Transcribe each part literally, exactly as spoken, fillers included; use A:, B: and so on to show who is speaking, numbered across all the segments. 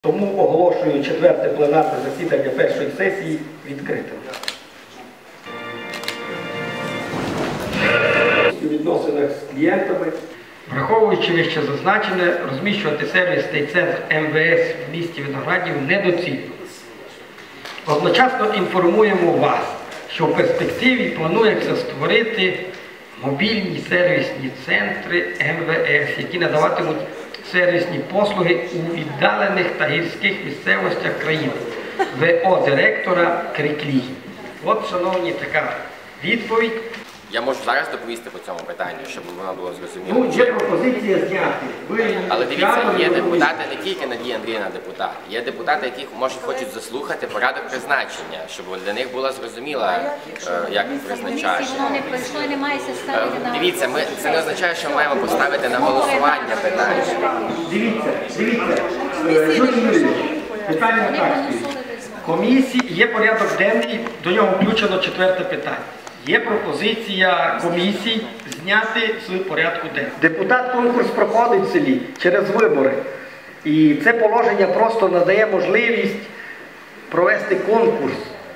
A: Тому оголошую четверте пленарне засідання першої сесії відкритим. У відносинах з клієнтами, враховуючи вище зазначене, розміщувати сервісний центр ем ве ес в місті Виноградів недоцільно. Одночасно інформуємо вас, що в перспективі планується створити мобільні сервісні центри ем ве ес, які надаватимуть сервісні послуги у віддалених та гірських місцевостях країни. ве о директора Криклій. От, шановні, така відповідь.
B: Я можу зараз доповісти по цьому питанню, щоб воно було зрозуміло.
A: Ну, є пропозиція зняти. Ви
B: Але дивіться, є депутати, не тільки Надія Андріївна депутат, є депутати, які, може, хочуть заслухати порядок призначення, щоб для них була зрозуміла, як призначають. Дивіться, ми, це не означає, що ми маємо поставити на голосування питання.
A: Дивіться, дивіться, Юрій Юрійович, питання так. Комісії, є порядок денний, до нього включено четверте питання. Є пропозиція комісій зняти з порядку денного. Депутат конкурс проходить в селі через вибори. І це положення просто надає можливість провести конкурс.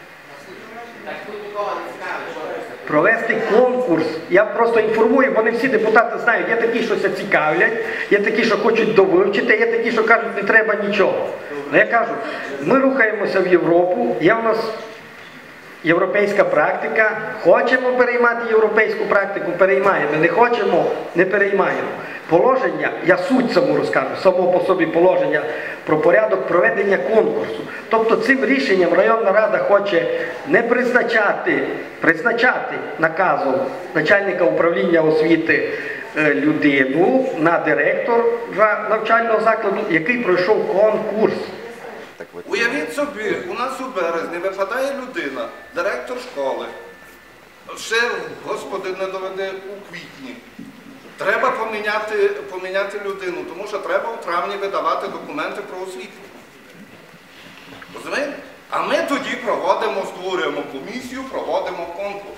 A: Провести конкурс. Я просто інформую, бо не всі депутати знають. Є такі, що це цікавлять, є такі, що хочуть довивчити, є такі, що кажуть, не треба нічого. Але я кажу, ми рухаємося в Європу, є в нас європейська практика. Хочемо переймати європейську практику, переймаємо. Не хочемо, не переймаємо. Положення, я суть саму розкажу, само по собі положення про порядок проведення конкурсу. Тобто цим рішенням районна рада хоче не призначати, призначати наказом начальника управління освіти людину на директора навчального закладу, який пройшов конкурс.
C: Уявіть собі, у нас у березні випадає людина, директор школи, ще, Господи, не доведе у квітні. Треба поміняти, поміняти людину, тому що треба у травні видавати документи про освіту. Розумієте? А ми тоді проводимо, створюємо комісію, проводимо конкурс.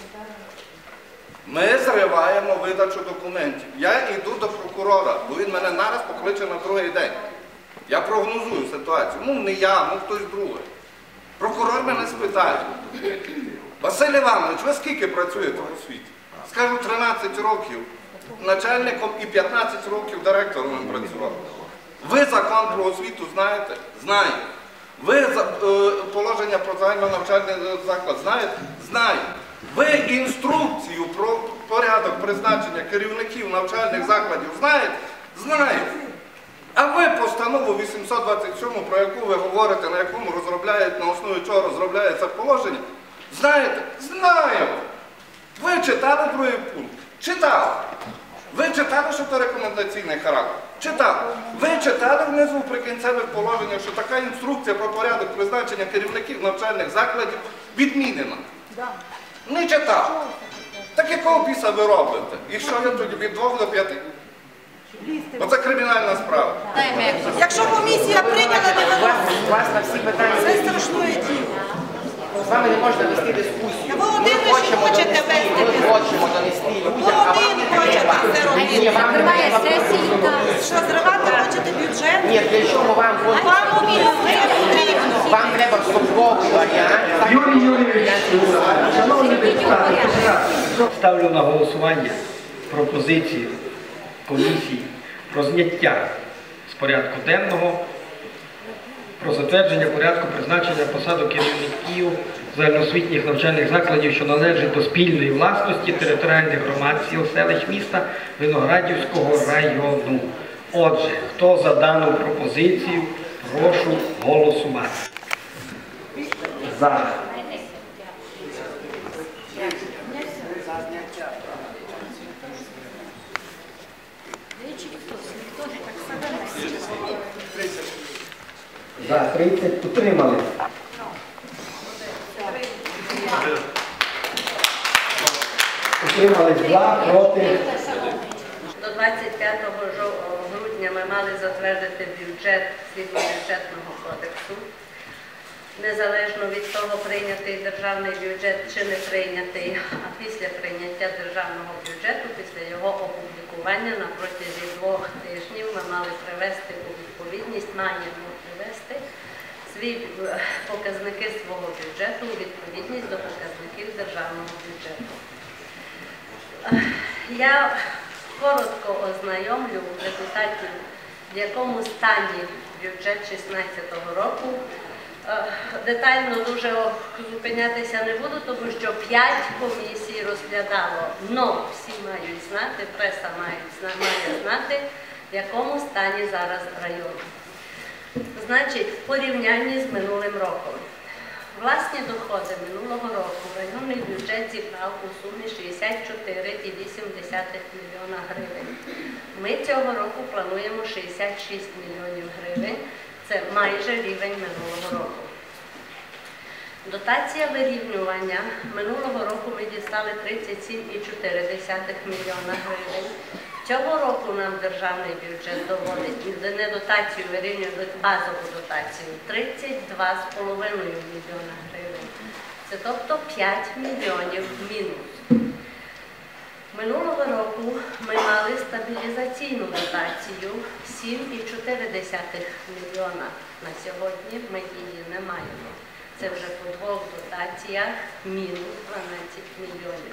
C: Ми зриваємо видачу документів. Я йду до прокурора, бо він мене нараз покличе на другий день. Я прогнозую ситуацію. Ну, не я, ну хтось другий. Прокурор мене спитає: Василь Іванович, ви скільки працюєте в освіті? Скажу, тринадцять років начальником і п'ятнадцять років директором працював. Ви закон про освіту знаєте? Знаю. Ви е, положення про загальнонавчальний заклад знаєте? Знаю. Ви інструкцію про порядок призначення керівників навчальних закладів знаєте? Знаю. А ви постанову вісімсот двадцять сім, про яку ви говорите, на якому розробляють, на основі чого розробляється положення, знаєте? Знаю. Ви читали другий пункт? Читав. Ви читали, що це рекомендаційний характер? Читав. Ви читали внизу в прикінцевих положеннях, що така інструкція про порядок призначення керівників навчальних закладів відмінена? Не читав. Так якого біса ви робите? І що ви тоді від двох до п'яти? Оце кримінальна справа.
D: Якщо комісія прийняла, не виносить.
E: Вас на всі питання.
D: Це страшне діло.
E: З вами не можна вести дискусію.
D: Ви один ви ж хочете вести
E: Ми
D: дискусію.
E: хочемо донести
D: Ви
E: людям, а вам
D: один
E: не
D: хочете
E: треба.
D: це робити.
E: Ні, вам не треба.
D: Що зривати хочете бюджет?
E: Ні, для чого вам
D: А вам мобільне потрібно.
E: Вам треба строковий варіант.
A: Юрій Юрійович, шановні депутати, ставлю на голосування пропозицію комісії про зняття з порядку денного, про затвердження порядку призначення посаду керівників загальноосвітніх навчальних закладів, що належать до спільної власності територіальних громад сіл, селищ міста Виноградівського району. Отже, хто за дану пропозицію, прошу голосувати. За. За тридцять утримали. Утримались два, проти.
F: До двадцять п'ятого грудня ми мали затвердити бюджет згідно бюджетного кодексу. Незалежно від того, прийнятий державний бюджет чи не прийнятий, а після прийняття державного бюджету, після його опублікування на протязі двох тижнів ми мали привести у відповідність, маємо привести свій е, показники свого бюджету у відповідність до показників державного бюджету. Е, Я коротко ознайомлю депутатів, в якому стані бюджет шістнадцятого року. Е, Детально дуже зупинятися не буду, тому що п'ять комісій розглядало. Но всі мають знати, преса має, має знати, в якому стані зараз район. Значить, в порівнянні з минулим роком. Власні доходи минулого року районний бюджет зібрав у сумі шістдесят чотири цілих вісім десятих мільйона гривень. Ми цього року плануємо шістдесят шість мільйонів гривень. Це майже рівень минулого року. Дотація вирівнювання минулого року ми дістали тридцять сім цілих чотири десятих мільйона гривень. Цього року нам державний бюджет доводить не дотацію вирівнює, базову дотацію тридцять два цілих п'ять десятих мільйона гривень. Це тобто п'ять мільйонів мінус. Минулого року ми мали стабілізаційну дотацію сім цілих чотири десятих мільйона. На сьогодні ми її не маємо. Це вже по двох дотаціях мінус дванадцять мільйонів.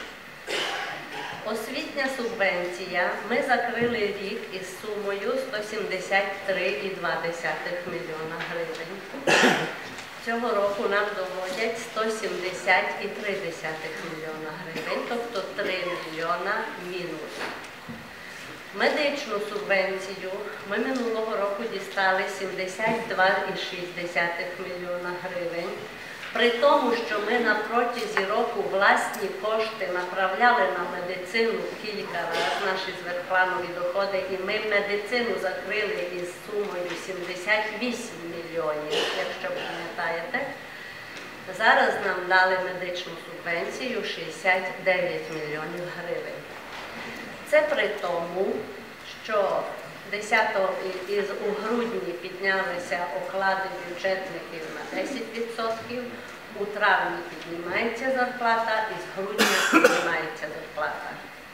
F: Освітня субвенція. Ми закрили рік із сумою сто сімдесят три цілих два десятих мільйона гривень. Цього року нам доводять сто сімдесят цілих три десятих мільйона гривень, тобто три мільйона мінус. Медичну субвенцію ми минулого року дістали сімдесят два цілих шість десятих мільйона гривень. При тому, що ми на протязі року власні кошти направляли на медицину кілька разів, наші зверхпланові доходи, і ми медицину закрили із сумою сімдесят вісім мільйонів, якщо пам'ятаєте. Зараз нам дали медичну субвенцію шістдесят дев'ять мільйонів гривень. Це при тому, що десятого із у грудні піднялися оклади бюджетників на десять відсотків, у травні піднімається зарплата і з грудня піднімається зарплата.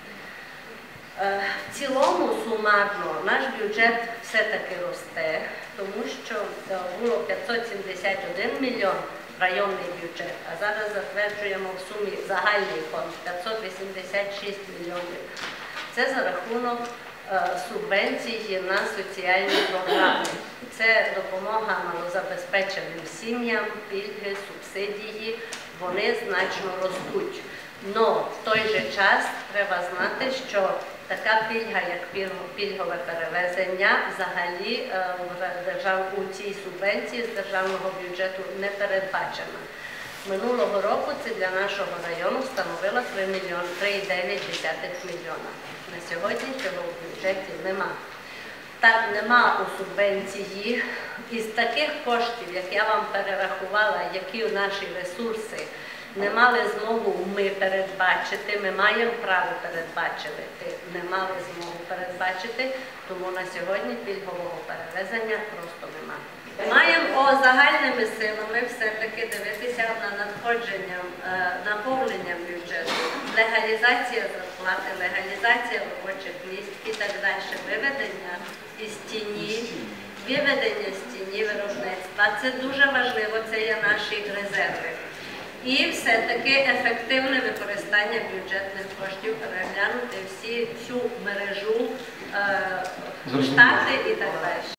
F: В цілому сумарно наш бюджет все-таки росте, тому що було п'ятсот сімдесят один мільйон районний бюджет, а зараз затверджуємо в сумі загальний фонд п'ятсот вісімдесят шість мільйонів. Це за рахунок субвенції на соціальні програми. Це допомога малозабезпеченим сім'ям, пільги, субсидії, вони значно ростуть. Но в той же час треба знати, що така пільга, як пільгове перевезення, взагалі у цій субвенції з державного бюджету не передбачена. Минулого року це для нашого району становило три цілих дев'ять десятих мільйона. На сьогодні цього в бюджеті нема. Так, нема у субвенції. Із таких коштів, як я вам перерахувала, які наші ресурси не мали змогу ми передбачити, ми маємо право передбачити, не мали змогу передбачити, тому на сьогодні пільгового перевезення просто нема. Маємо загальними силами все-таки дивитися на надходженням, наповненням бюджету, легалізація зарплати, легалізація робочих місць і так далі, виведення із тіні, виведення з тіні виробництва. Це дуже важливо, це є наші резерви. І все-таки ефективне використання бюджетних коштів, переглянути всі, всю мережу, штати і так далі.